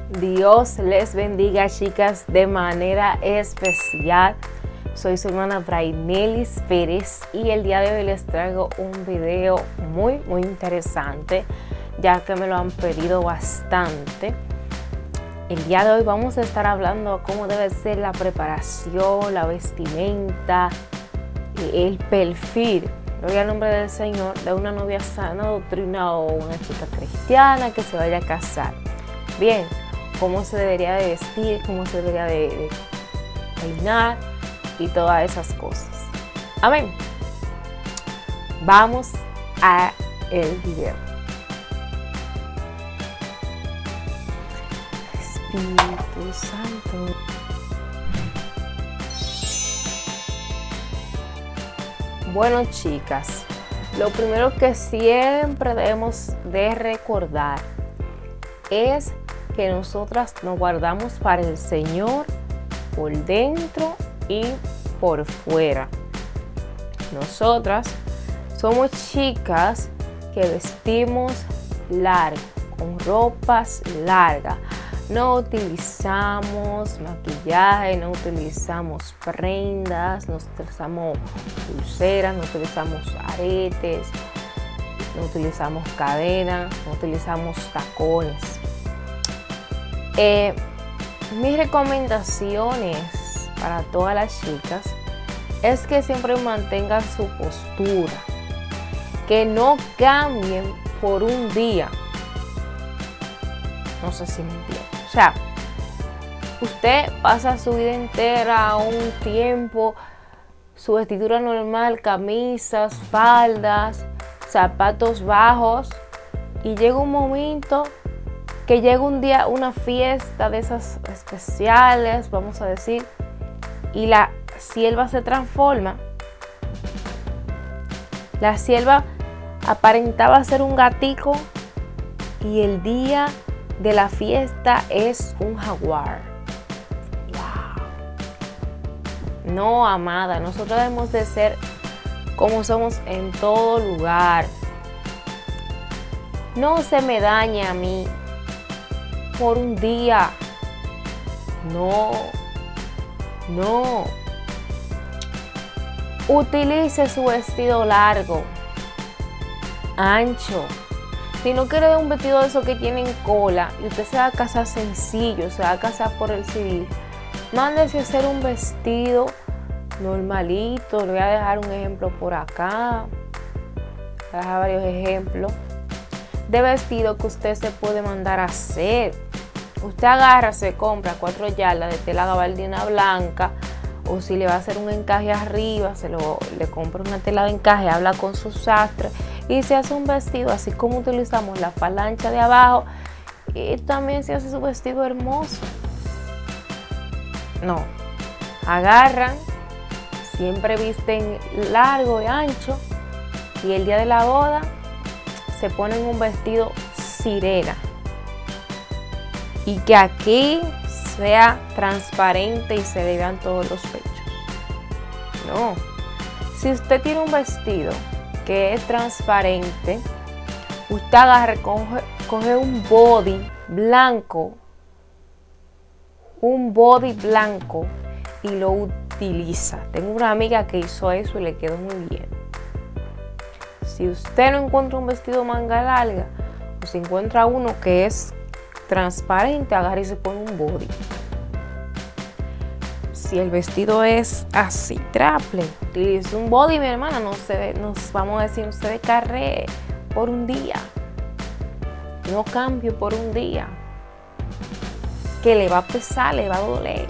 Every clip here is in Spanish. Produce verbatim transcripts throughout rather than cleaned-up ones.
Dios les bendiga, chicas, de manera especial. Soy su hermana Brainelis Pérez y el día de hoy les traigo un video muy muy interesante, ya que me lo han pedido bastante. El día de hoy vamos a estar hablando de cómo debe ser la preparación, la vestimenta, el perfil, gloria al nombre del Señor, de una novia sana doctrina o una chica cristiana que se vaya a casar. Bien, cómo se debería de vestir, cómo se debería de, de peinar y todas esas cosas. Amén. Vamos a el video. Espíritu Santo. Bueno, chicas, lo primero que siempre debemos de recordar es que nosotras nos guardamos para el Señor por dentro y por fuera. Nosotras somos chicas que vestimos largo, con ropas largas. No utilizamos maquillaje, no utilizamos prendas, no utilizamos pulseras, no utilizamos aretes, no utilizamos cadenas, no utilizamos tacones. Eh, mis recomendaciones para todas las chicas es que siempre mantengan su postura, que no cambien por un día. No sé si me entienden. O sea, usted pasa su vida entera, un tiempo, su vestidura normal, camisas, faldas, zapatos bajos, y llega un momento que llega un día, una fiesta de esas especiales, vamos a decir, y la sierva se transforma. La sierva aparentaba ser un gatico y el día de la fiesta es un jaguar. Wow. No, amada, nosotros debemos de ser como somos en todo lugar. No se me dañe a mí por un día. No, no. Utilice su vestido largo, ancho. Si no quiere un vestido de esos que tienen cola y usted se va a casar sencillo, se va a casar por el civil, mándese a hacer un vestido normalito. Le voy a dejar un ejemplo por acá. Voy a dejar varios ejemplos de vestido que usted se puede mandar a hacer. Usted agarra, se compra cuatro yardas de tela gabardina blanca, o si le va a hacer un encaje arriba, se lo, le compra una tela de encaje, habla con su sastre y se hace un vestido así como utilizamos la falancha de abajo, y también se hace su vestido hermoso. No, agarran, siempre visten largo y ancho, y el día de la boda se ponen un vestido sirena y que aquí sea transparente y se le vean todos los pechos. No, si usted tiene un vestido que es transparente, usted agarra, coge, coge un body blanco, un body blanco y lo utiliza. Tengo una amiga que hizo eso y le quedó muy bien. Si usted no encuentra un vestido manga larga, o si encuentra uno que es transparente, agarra y se pone un body. Si el vestido es así, traple, utilice un body, mi hermana. No se ve, nos vamos a decir, no se descarre por un día, no cambio por un día, que le va a pesar, le va a doler.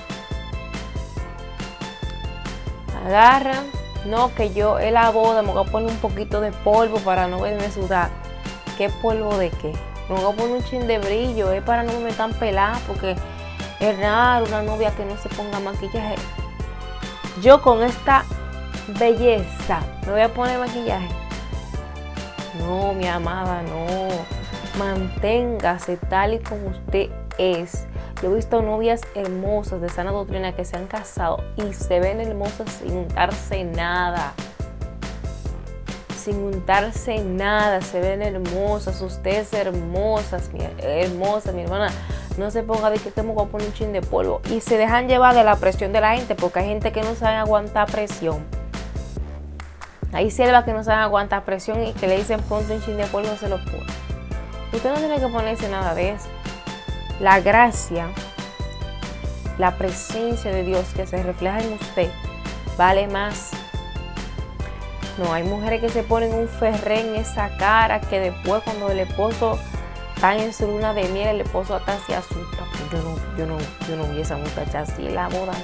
Agarra, no, que yo en la boda me voy a poner un poquito de polvo para no verme sudar. ¿Qué polvo de qué? Me voy a poner un chin de brillo, es para no me tan pelada, porque es raro una novia que no se ponga maquillaje. Yo con esta belleza me voy a poner maquillaje. No, mi amada, no. Manténgase tal y como usted es. Yo he visto novias hermosas de sana doctrina que se han casado y se ven hermosas sin untarse nada. Sin untarse nada, se ven hermosas. Ustedes hermosas, mi, hermosa, mi hermana no se ponga de que tengo que poner un chin de polvo. Y se dejan llevar de la presión de la gente, porque hay gente que no sabe aguantar presión. Hay siervas que no saben aguantar presión y que le dicen ponte un chin de polvo, se lo pone. Usted no tiene que ponerse nada de eso. La gracia, la presencia de Dios que se refleja en usted vale más. No, hay mujeres que se ponen un ferré en esa cara que después cuando el esposo está en su luna de miel, el esposo hasta se asusta. Yo no, yo no, yo no vi esa muchacha así en la boda.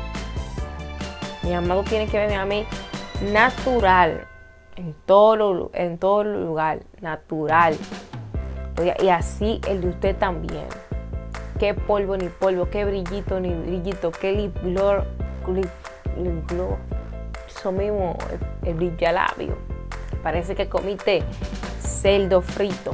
Mi amado tiene que venir a mí natural, en todo, en todo lugar, natural. Y así el de usted también. Qué polvo ni polvo, qué brillito ni brillito, qué lip gloss, lip, lip gloss. Eso mismo, el, el brillalabio. Parece que comiste cerdo frito.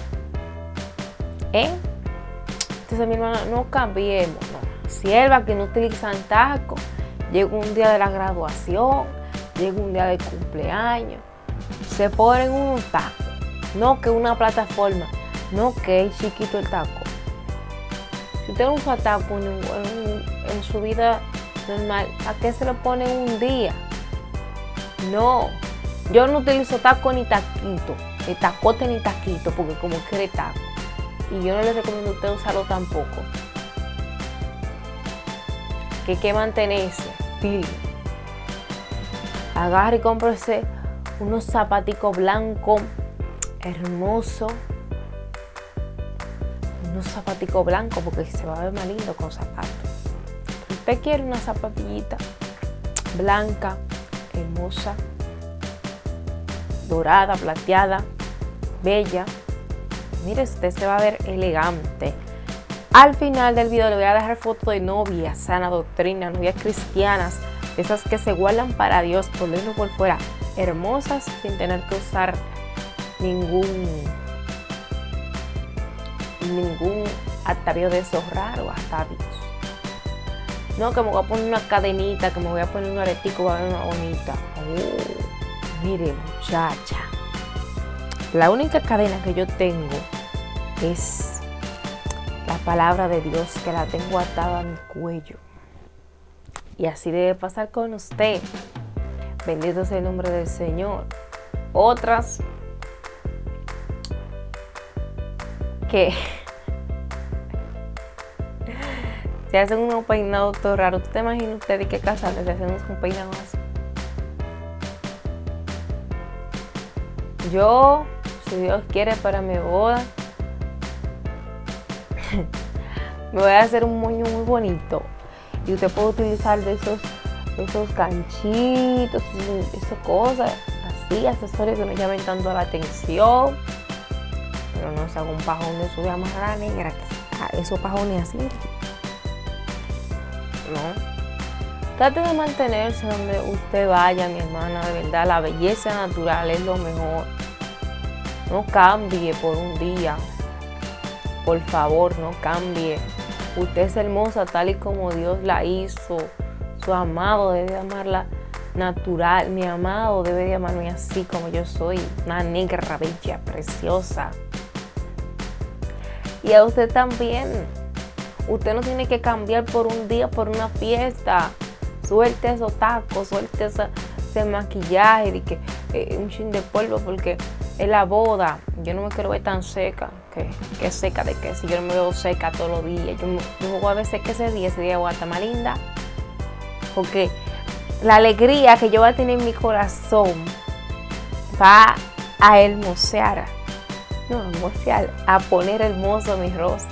¿Eh? Entonces mi hermana, no cambiemos. No. Sierva que no utilizan taco. Llega un día de la graduación, llega un día de cumpleaños. Se ponen un taco. No que una plataforma. No que es chiquito el taco. Si usted usa taco en, en, en su vida normal, ¿a qué se lo pone un día? No, yo no utilizo taco ni taquito, ni tacote ni taquito, porque como quiere taco. Y yo no le recomiendo a usted usarlo tampoco. Que hay que mantenerse firme. Agarre y cómprese unos zapaticos blancos, hermosos. Unos zapaticos blancos porque se va a ver más lindo con zapatos. Usted quiere una zapatillita blanca, hermosa, dorada, plateada, bella. Mire, usted se va a ver elegante. Al final del video le voy a dejar fotos de novias, sana doctrina, novias cristianas, esas que se guardan para Dios por dentro y por fuera, hermosas sin tener que usar ningún ningún atavío de esos raros atavíos. No, que me voy a poner una cadenita, que me voy a poner un aretico, voy a ver una bonita. Oh, mire, muchacha. La única cadena que yo tengo es la palabra de Dios, que la tengo atada a mi cuello. Y así debe pasar con usted. Bendito sea el nombre del Señor. Otras que se hacen unos peinados todo raros. ¿Tú te imaginas usted de qué casarse se hacen un peinado así? Yo, si Dios quiere, para mi boda me voy a hacer un moño muy bonito. Y usted puede utilizar de esos, de esos ganchitos, esas cosas así, accesorios que no llamen tanto la atención. Pero no se haga un pajón de su llamarra negra, esos pajones así. No. Trate de mantenerse donde usted vaya, mi hermana, de verdad. La belleza natural es lo mejor. No cambie por un día. Por favor, no cambie. Usted es hermosa tal y como Dios la hizo. Su amado debe de amarla natural. Mi amado debe de amarme así como yo soy. Una negra bella, preciosa. Y a usted también. Usted no tiene que cambiar por un día, por una fiesta. Suelte esos tacos, suelte esa, ese maquillaje, y que, eh, un chin de polvo, porque es la boda. Yo no me quiero ver tan seca. Que, que seca de que si yo no me veo seca todos los días. Yo, yo me voy a ver seca ese día, ese día voy a estar más linda. Porque la alegría que yo voy a tener en mi corazón va a hermosear. No, hermosear, a poner hermoso mi rostro.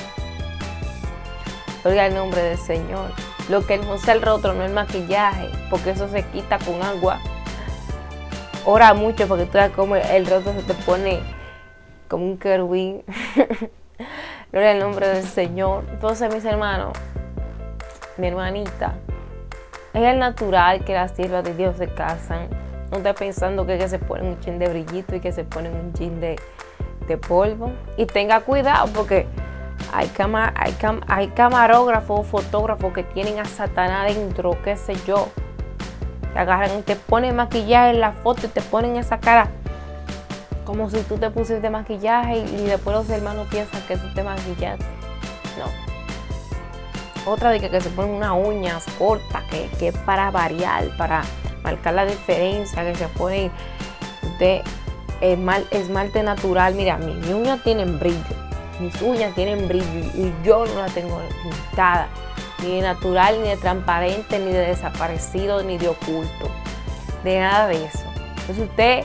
Oiga el nombre del Señor. Lo que hermosea el rostro no es el maquillaje, porque eso se quita con agua. Ora mucho porque tú veas como el rostro se te pone como un querubín. Gloria al nombre del Señor. Entonces, mis hermanos, mi hermanita, es el natural que las siervas de Dios se casan. No esté pensando que, que se ponen un chin de brillito y que se ponen un chin de, de polvo. Y tenga cuidado porque hay, cama, hay, cam, hay camarógrafos, fotógrafos que tienen a Satanás dentro, qué sé yo. Te agarran y te ponen maquillaje en la foto y te ponen esa cara como si tú te pusiste maquillaje y, y después los hermanos piensan que tú te maquillaste. No. Otra de que, que se ponen unas uñas cortas, que, que es para variar, para marcar la diferencia, que se ponen de esmalte, esmalte natural. Mira, mis uñas tienen brillo, mis uñas tienen brillo y yo no la tengo pintada, ni de natural, ni de transparente, ni de desaparecido, ni de oculto, de nada de eso. Entonces usted,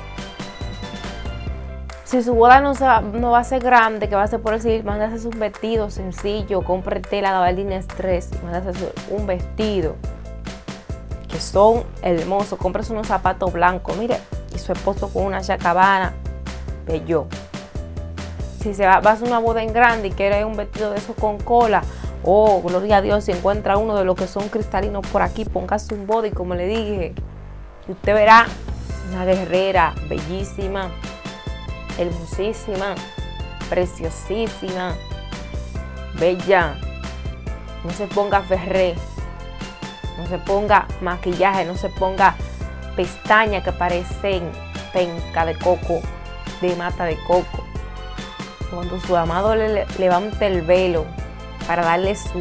si su boda no, se va, no va a ser grande, que va a ser por decir, mándase un vestido sencillo, compre tela, gabardina estrés, mándase un vestido que son hermosos, cómprese unos zapatos blancos, mire, y su esposo con una chacabana, bello. Si se va, va a hacer una boda en grande y quiere un vestido de esos con cola, oh, gloria a Dios, si encuentra uno de los que son cristalinos por aquí, póngase un body, como le dije, y usted verá una guerrera bellísima, hermosísima, preciosísima, bella. No se ponga ferré, no se ponga maquillaje, no se ponga pestañas que parecen penca de coco, de mata de coco. Cuando su amado le levante el velo para darle su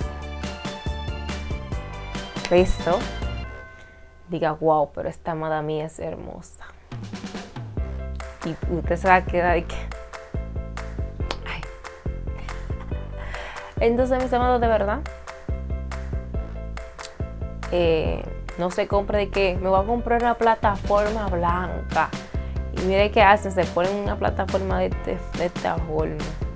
beso, diga, wow, pero esta amada mía es hermosa. Y usted se va a quedar de que... Ay. Entonces, mis amados, de verdad, eh, no se compre de que me voy a comprar una plataforma blanca. Y mire qué hacen, se ponen una plataforma de, este, de esta forma.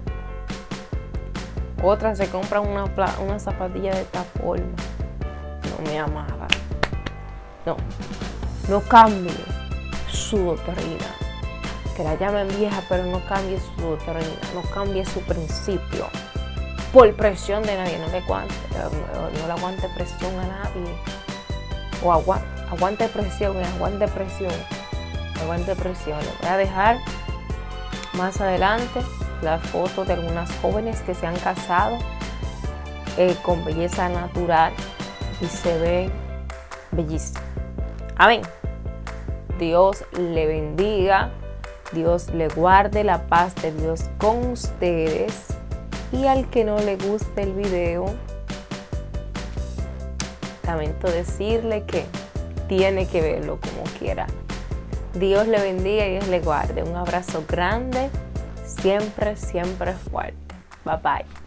Otra se compran una, una zapatilla de esta forma. No, mi amada. No, no cambie su doctrina. Que la llamen vieja, pero no cambie su doctrina, no cambie su principio. Por presión de nadie, no le aguante, no le aguante presión a nadie. O aguante, aguante presión, aguante presión, aguante presión. Les voy a dejar más adelante las fotos de algunas jóvenes que se han casado eh, con belleza natural y se ven bellísimas. Amén. Dios le bendiga. Dios le guarde, la paz de Dios con ustedes. Y al que no le guste el video, lamento decirle que tiene que verlo como quiera. Dios le bendiga y Dios le guarde. Un abrazo grande, siempre, siempre fuerte. Bye bye.